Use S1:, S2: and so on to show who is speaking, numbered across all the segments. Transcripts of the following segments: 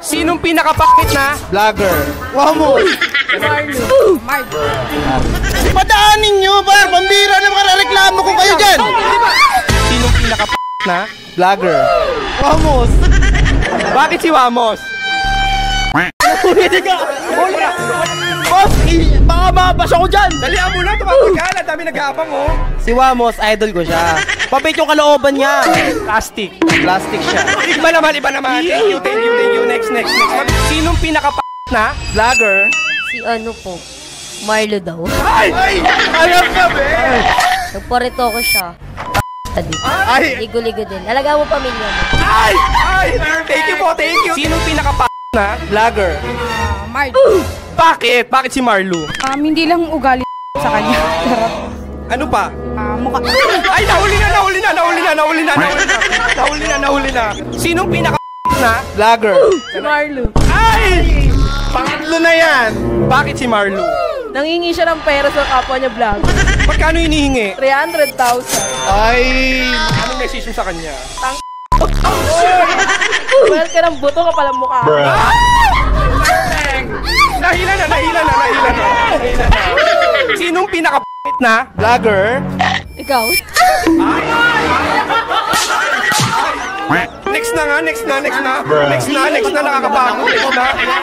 S1: Sinong pinakapakit na vlogger?
S2: Wamos!
S3: Marlo.
S2: Padaanin nyo, par! Pambira na makareklamo ko kayo dyan!
S1: Sinong pinakapakit na vlogger?
S2: Wamos!
S1: Bakit si Wamos?
S2: Pwede ka! Boss, baka mabasa ko dyan!
S1: Dalihan mo na, tumawag ka. Ang dami nag-aabang, oh.
S2: Si Wamos, idol ko siya. Pabait yung kalooban niya.
S1: Plastic.
S2: Plastic siya.
S1: Iba naman, iba naman. Thank you. Next. Sinong pinakapakit na vlogger?
S3: Si ano po, Marlo daw.
S1: Ay! Alam ka, be!
S3: Nagparito ko siya. Tadi.
S1: Ay!
S3: Ligo-ligo din. Alaga mo pamilya mo.
S1: Ay! Thank you po, thank you. Sinong pinakapakit na vlogger?
S4: Marlo.
S1: Bakit? Bakit si Marlo?
S4: Hindi lang ugali sa kanya.
S1: Ano pa?
S4: Mukha.
S1: Ay, nahuli na. Sinong pinakapakit na vlogger?
S4: Si Marlo.
S1: Ay! Pangatlo na yan. Bakit si Marlo?
S4: Nangingi siya ng pera sa kapwa niya vlog.
S1: Magkano hinihingi?
S4: 300,000.
S1: Ay! Anong message mo sa kanya?
S4: Well ka ng buto ka palang mukha.
S1: Nahila na. Sinong pinakapakit na vlogger?
S4: Ikaw?
S1: Next na, nakakabago. Ito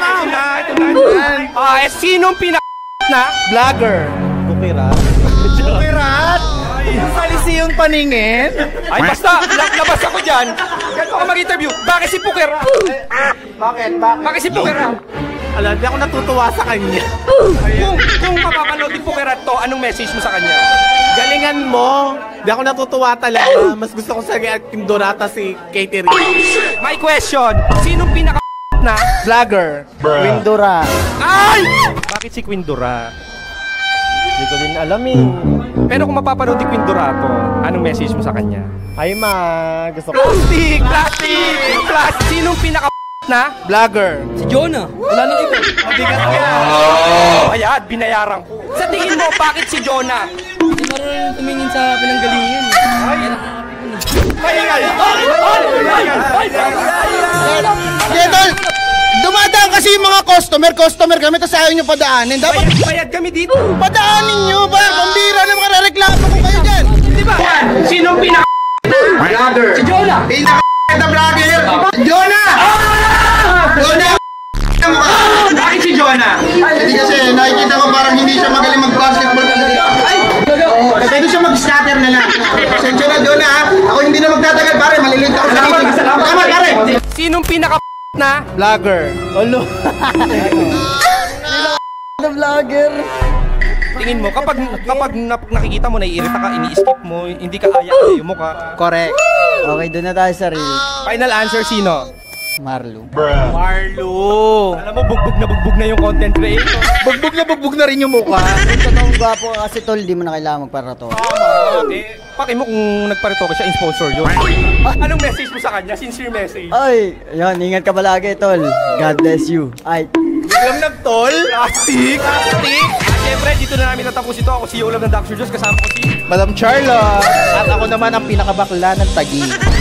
S1: na. Sinong pinakapakit na vlogger?
S2: Bukirat? Salisi yung paningin?
S1: Ay, basta, labas ako dyan. Ganito ka mag-interview. Bakit si Puker? Bakit si Puker?
S2: Alam, di ako natutuwa sa kanya.
S1: Kung mapapanood ni Puker to, anong message mo sa kanya?
S2: Galingan mo. Di ako natutuwa talaga. Mas gusto ko sa Dorata si Katie Rie.
S1: My question, sinong pinaka na vlogger?
S2: Windura.
S1: Ay! Bakit si Queen Dura?
S2: Hindi ko din alam eh.
S1: Pero kung mapapanood ni Queen Dura to, anong message mo sa kanya?
S2: Ay ma, gusto ko.
S1: Plastic! Sinong pinaka na vlogger?
S4: Si Jonah. Wala nang iba.
S1: Ayan, binayaran ko. Sa tingin mo, bakit si Jonah?
S4: Hindi marunong tumingin sa pinanggalingan.
S2: Idol, dumadaan kasi yung mga customer kami, tapos ayaw nyo padaanin. Dapat
S1: Bayad kami dito.
S2: padaanin nyo ba? Pambira na makareklamo ko kayo dyan.
S1: Di ba? Sinong pinaka vlogger? Si Jonah.
S2: Pinaka vlogger. Jonah! Jonah!
S1: Bakit si Jonah?
S2: Hindi kasi nakikita ko parang hindi siya magaling mag-basketball. Pwede siya mag-scatter na lang. Sensya na, Jonah ha. Ako hindi na magtatagal pare, malilink ako sa meeting. Tama pare.
S1: Sinong pinaka na vlogger?
S2: Olo. Na vlogger.
S1: Tingin mo, kapag nakikita mo, naiirita ka, ini-skip mo, hindi ka aya mo ka.
S2: Correct. Okay, doon na tayo sa reel.
S1: Final answer, sino?
S2: Marlo.
S1: Alam mo, bugbog na yung content creator.
S2: Bugbog na rin yung mukha. Kung totoong gwapo ka kasi tol, di mo na kailangan magparato.
S1: Paki mo kung nagparito ka siya, in-sponsor yun. Anong message mo sa kanya? Sincere message.
S2: Ay, yan, ingat ka palagi tol. God bless you. Ay.
S1: Ulam ng tol? Plastic! Siyempre, dito na namin natapos ito. Ako si Ulam ng Dr. Joss, kasama ko si
S2: Madam Charlotte. At ako naman ang pinakabakla ng Taguig.